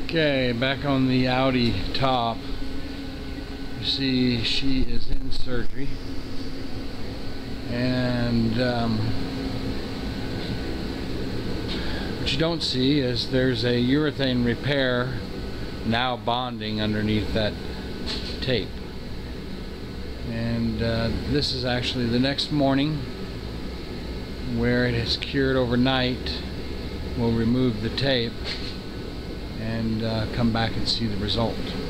Okay, back on the Audi top. You see she is in surgery, and what you don't see is there's a urethane repair now bonding underneath that tape. And this is actually the next morning, where it is cured overnight. We'll remove the tape and come back and see the result.